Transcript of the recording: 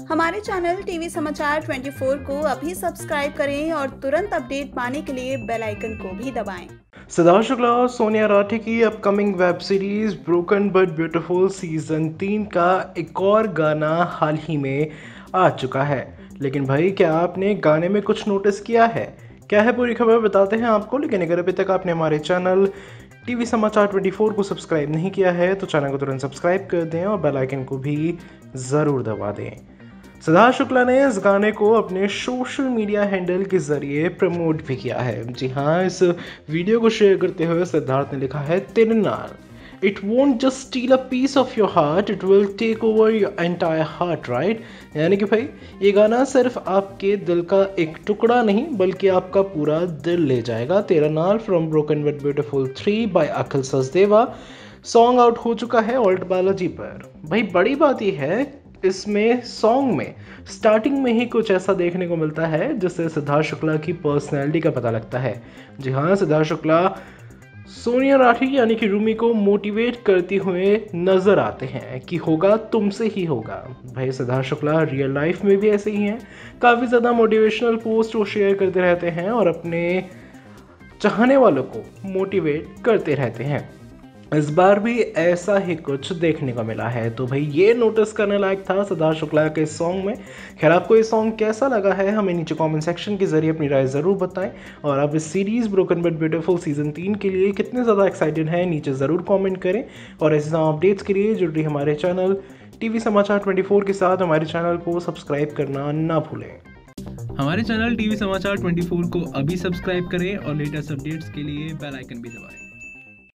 हमारे channel TV समाचार 24 को अभी सब्सक्राइब करें और तुरंत अपडेट पाने के लिए बेल आइकन को भी दबाएं। सिद्धार्थ शुक्ला और सोनिया राठी की upcoming web series Broken But Beautiful season 3 का एक और गाना हाल ही में आ चुका है। लेकिन भाई, क्या आपने गाने में कुछ नोटिस किया है? क्या है पूरी खबर बताते हैं आपको। लेकिन अगर अभी तक आपने हमारे चैनल टीवी समाचार 24 को सब्सक्राइब नहीं किया है तो चैनल को तुरंत सब्सक्राइब कर दें और बेल आइकन को भी ज़रूर दबा दें। सिद्धार्थ शुक्ला ने इस गाने को अपने सोशल मीडिया हैंडल के जरिए प्रमोट भी किया है। जी हाँ, इस वीडियो को शेयर करते हुए सिद्धार्थ ने लिखा है, तेरे नाल it won't just steal a piece of your heart, it will take over your entire heart, right. यानी कि भाई, ये गाना सिर्फ आपके दिल का एक टुकड़ा नहीं बल्कि आपका पूरा दिल ले जाएगा। तेरा नाल from Broken But Beautiful 3 by Akhil Sachdeva song out हो चुका है ऑल्ट बालाजी पर। भाई, बड़ी बात यह है, इसमें सॉन्ग में स्टार्टिंग में ही कुछ ऐसा देखने को मिलता है जिससे सिद्धार्थ शुक्ला की पर्सनैलिटी का पता लगता है। जी हाँ, सिद्धार्थ शुक्ला सोनिया राठी यानी कि रूमी को मोटिवेट करते हुए नजर आते हैं कि होगा तुमसे ही होगा। भाई, सिद्धार्थ शुक्ला रियल लाइफ में भी ऐसे ही हैं। काफ़ी ज़्यादा मोटिवेशनल पोस्ट वो शेयर करते रहते हैं और अपने चाहने वालों को मोटिवेट करते रहते हैं। इस बार भी ऐसा ही कुछ देखने को मिला है। तो भाई, ये नोटिस करने लायक था सिद्धार्थ शुक्ला के सॉन्ग में। खैर, आपको ये सॉन्ग कैसा लगा है हमें नीचे कमेंट सेक्शन के जरिए अपनी राय ज़रूर बताएं। और आप इस series Broken But Beautiful season 3 के लिए कितने ज़्यादा एक्साइटेड हैं नीचे ज़रूर कमेंट करें। और ऐसे तमाम अपडेट्स के लिए जुड़ रही हमारे चैनल टीवी समाचार 24 के साथ हमारे चैनल को सब्सक्राइब करना ना भूलें। हमारे चैनल टीवी समाचार 24 को अभी सब्सक्राइब करें और लेटेस्ट अपडेट्स के लिए बेल आइकन भी दबाएं।